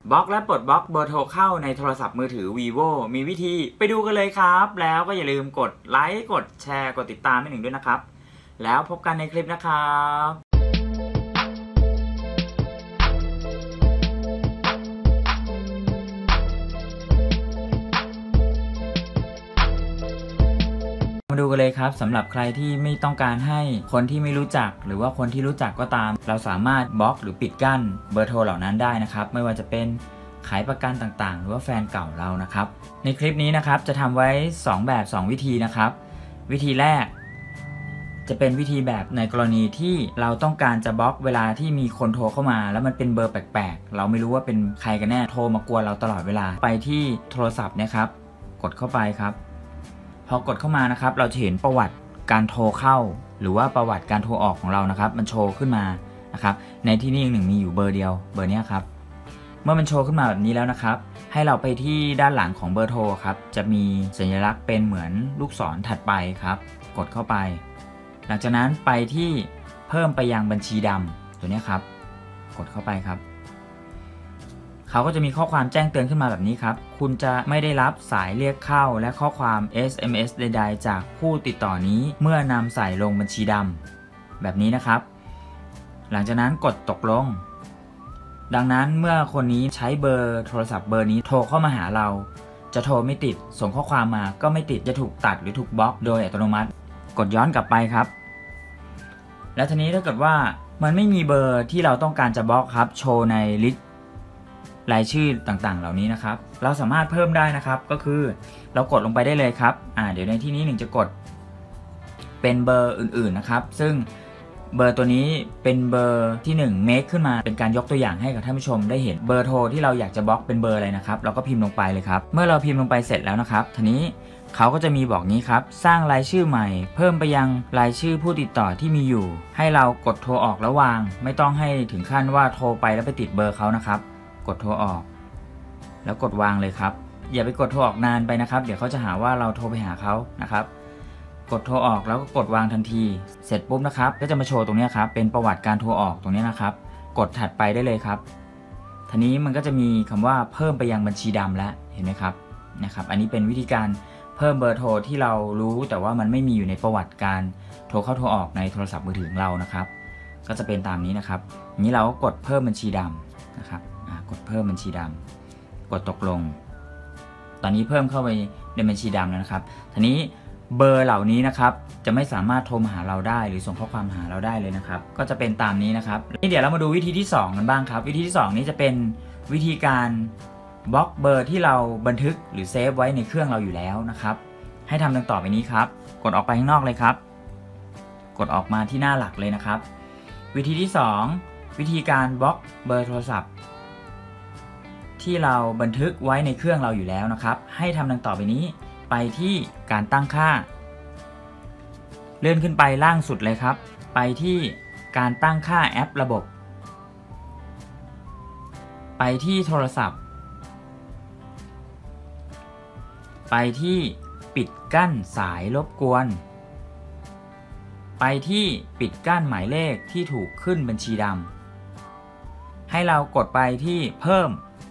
บล็อกและปลดบล็อกเบอร์โทรเข้าในโทรศัพท์มือถือ vivo มีวิธีไปดูกันเลยครับแล้วก็อย่าลืมกดไลค์กดแชร์กดติดตามให้หนึ่งด้วยนะครับแล้วพบกันในคลิปนะครับมาดูกันเลยครับสำหรับใครที่ไม่ต้องการให้คนที่ไม่รู้จักหรือว่าคนที่รู้จักก็ตามเราสามารถบล็อกหรือปิดกั้นเบอร์โทรเหล่านั้นได้นะครับไม่ว่าจะเป็นขายประกันต่างๆหรือว่าแฟนเก่าเรานะครับในคลิปนี้นะครับจะทำไว้2แบบ2วิธีนะครับวิธีแรกจะเป็นวิธีแบบในกรณีที่เราต้องการจะบล็อกเวลาที่มีคนโทรเข้ามาแล้วมันเป็นเบอร์แปลกๆเราไม่รู้ว่าเป็นใครกันแน่โทรมากวนเราตลอดเวลาไปที่โทรศัพท์นะครับกดเข้าไปครับพอกดเข้ามานะครับเราจะเห็นประวัติการโทรเข้าหรือว่าประวัติการโทรออกของเรานะครับมันโชว์ขึ้นมานะครับในที่นี่หนึ่งมีอยู่เบอร์เดียวเบอร์นี้ครับเมื่อมันโชว์ขึ้นมาแบบนี้แล้วนะครับให้เราไปที่ด้านหลังของเบอร์โทรครับจะมีสัญลักษณ์เป็นเหมือนลูกศรถัดไปครับกดเข้าไปหลังจากนั้นไปที่เพิ่มไปยังบัญชีดำตัวนี้ครับกดเข้าไปครับเขาก็จะมีข้อความแจ้งเตือนขึ้นมาแบบนี้ครับคุณจะไม่ได้รับสายเรียกเข้าและข้อความ SMS ใดๆจากผู้ติดต่อนี้เมื่อนำใส่ลงบัญชีดำแบบนี้นะครับหลังจากนั้นกดตกลงดังนั้นเมื่อคนนี้ใช้เบอร์โทรศัพท์เบอร์นี้โทรเข้ามาหาเราจะโทรไม่ติดส่งข้อความมาก็ไม่ติดจะถูกตัดหรือถูกบล็อกโดยอัตโนมัติกดย้อนกลับไปครับและทีนี้ถ้าเกิดว่ามันไม่มีเบอร์ที่เราต้องการจะบล็อกครับโชว์ในลิสต์รายชื่อต่างๆเหล่านี้นะครับเราสามารถเพิ่มได้นะครับก็คือเรากดลงไปได้เลยครับเดี๋ยวในที่นี้หนึ่งจะกดเป็นเบอร์อื่นๆนะครับซึ่งเบอร์ตัวนี้เป็นเบอร์ที่1 make ขึ้นมาเป็นการยกตัวอย่างให้กับท่านผู้ชมได้เห็นเบอร์โทรที่เราอยากจะบล็อกเป็นเบอร์อะไรนะครับเราก็พิมพ์ลงไปเลยครับเมื่อเราพิมพ์ลงไปเสร็จแล้วนะครับทีนี้เขาก็จะมีบอกนี้ครับสร้างรายชื่อใหม่เพิ่มไปยังรายชื่อผู้ติดต่อที่มีอยู่ให้เรากดโทรออกแล้ววางไม่ต้องให้ถึงขั้นว่าโทรไปแล้วไปติดเบอร์เขานะครับกดโทรออกแล้วกดวางเลยครับอย่าไปกดโทรออกนานไปนะครับเดี๋ยวเขาจะหาว่าเราโทรไปหาเขานะครับกดโทรออกแล้วก็กดวางทันทีเสร็จปุ๊บนะครับก็จะมาโชว์ตรงนี้ครับเป็นประวัติการโทรออกตรงนี้นะครับกดถัดไปได้เลยครับทีนี้มันก็จะมีคำว่าเพิ่มไปยังบัญชีดำแล้วเห็นไหมครับอันนี้เป็นวิธีการเพิ่มเบอร์โทรที่เรารู้แต่ว่ามันไม่มีอยู่ในประวัติการโทรเข้าโทรออกในโทรศัพท์มือถือของเรานะครับก็จะเป็นตามนี้นะครับนี้เราก็กดเพิ่มบัญชีดำนะครับกดเพิ่มบัญชีดำกดตกลงตอนนี้เพิ่มเข้าไปในบัญชีดำแล้วนะครับทีนี้เบอร์เหล่านี้นะครับจะไม่สามารถโทรมาหาเราได้หรือส่งข้อความหาเราได้เลยนะครับก็จะเป็นตามนี้นะครับนี่เดี๋ยวเรามาดูวิธีที่2กันบ้างครับวิธีที่2นี้จะเป็นวิธีการบล็อกเบอร์ที่เราบันทึกหรือเซฟไว้ในเครื่องเราอยู่แล้วนะครับให้ทำดังต่อไปนี้ครับกดออกไปข้างนอกเลยครับกดออกมาที่หน้าหลักเลยนะครับวิธีที่2วิธีการบล็อกเบอร์โทรศัพท์ที่เราบันทึกไว้ในเครื่องเราอยู่แล้วนะครับให้ทำดังต่อไปนี้ไปที่การตั้งค่าเลื่อนขึ้นไปล่างสุดเลยครับไปที่การตั้งค่าแอประบบไปที่โทรศัพท์ไปที่ปิดกั้นสายรบกวนไปที่ปิดกั้นหมายเลขที่ถูกขึ้นบัญชีดำให้เรากดไปที่เพิ่ม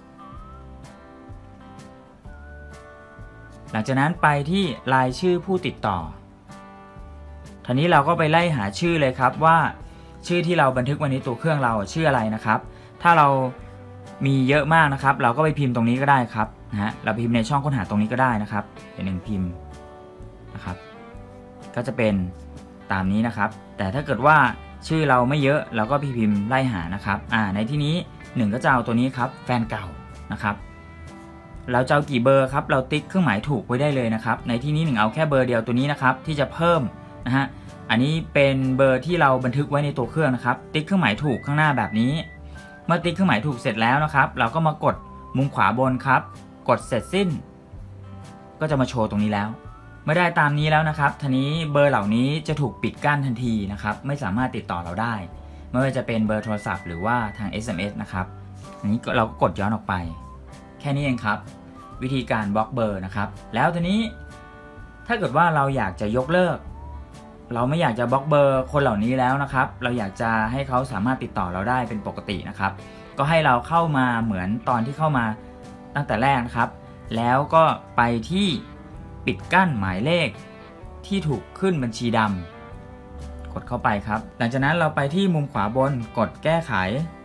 หลังจากนั้นไปที่รายชื่อผู้ติดต่อทีนี้เราก็ไปไล่หาชื่อเลยครับว่าชื่อที่เราบันทึกไว้ในตัวเครื่องเราชื่ออะไรนะครับถ้าเรามีเยอะมากนะครับเราก็ไปพิมพ์ตรงนี้ก็ได้ครับเราพิมพ์ในช่องค้นหาตรงนี้ก็ได้นะครับเป็น1พิมพ์นะครับก็จะเป็นตามนี้นะครับแต่ถ้าเกิดว่าชื่อเราไม่เยอะเราก็พิมพ์ไล่หานะครับในที่นี้1ก็จะเอาตัวนี้ครับแฟนเก่านะครับเราจะเอากี่เบอร์ครับเราติ๊กเครื่องหมายถูกไว้ได้เลยนะครับในที่นี้เอาแค่เบอร์เดียวตัวนี้นะครับที่จะเพิ่มอันนี้เป็นเบอร์ที่เราบันทึกไว้ในตัวเครื่องนะครับติ๊กเครื่องหมายถูกข้างหน้าแบบนี้เมื่อติ๊กเครื่องหมายถูกเสร็จแล้วนะครับเราก็มากดมุมขวาบนครับกดเสร็จสิ้นก็จะมาโชว์ตรงนี้แล้วเมื่อได้ตามนี้แล้วนะครับทีนี้เบอร์เหล่านี้จะถูกปิดกั้นทันทีนะครับไม่สามารถติดต่อเราได้ไม่ว่าจะเป็นเบอร์โทรศัพท์หรือว่าทาง SMS นะครับอันนี้เราก็กดย้อนออกไปแค่นี้เองครับวิธีการบล็อกเบอร์นะครับแล้วทีนี้ถ้าเกิดว่าเราอยากจะยกเลิกเราไม่อยากจะบล็อกเบอร์คนเหล่านี้แล้วนะครับเราอยากจะให้เขาสามารถติดต่อเราได้เป็นปกตินะครับก็ให้เราเข้ามาเหมือนตอนที่เข้ามาตั้งแต่แรกนะครับแล้วก็ไปที่ปิดกั้นหมายเลขที่ถูกขึ้นบัญชีดำกดเข้าไปครับหลังจากนั้นเราไปที่มุมขวาบนกดแก้ไข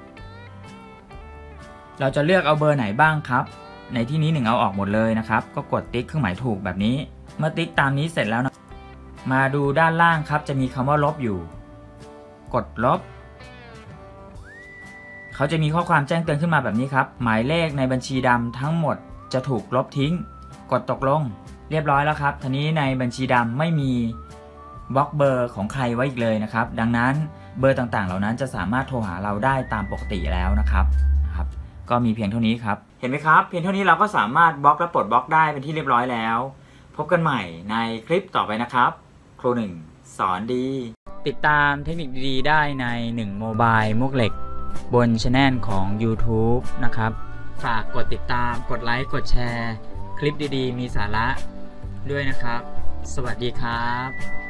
เราจะเลือกเอาเบอร์ไหนบ้างครับในที่นี้1เอาออกหมดเลยนะครับก็กดติ๊กเครื่องหมายถูกแบบนี้เมื่อติ๊กตามนี้เสร็จแล้วนะมาดูด้านล่างครับจะมีคำว่าลบอยู่กดลบเขาจะมีข้อความแจ้งเตือนขึ้นมาแบบนี้ครับหมายเลขในบัญชีดำทั้งหมดจะถูกลบทิ้งกดตกลงเรียบร้อยแล้วครับทีนี้ในบัญชีดำไม่มีบล็อกเบอร์ของใครไว้อีกเลยนะครับดังนั้นเบอร์ต่างๆเหล่านั้นจะสามารถโทรหาเราได้ตามปกติแล้วนะครับก็มีเพียงเท่านี้ครับเห็นไหมครับเพียงเท่านี้เราก็สามารถบล็อกและปลดบล็อกได้เป็นที่เรียบร้อยแล้วพบกันใหม่ในคลิปต่อไปนะครับครู1สอนดีติดตามเทคนิคดีๆได้ใน1โมบายมวกเหล็กบนช anel ของ YouTube นะครับฝากกดติดตามกดไลค์กดแชร์คลิปดีๆมีสาระด้วยนะครับสวัสดีครับ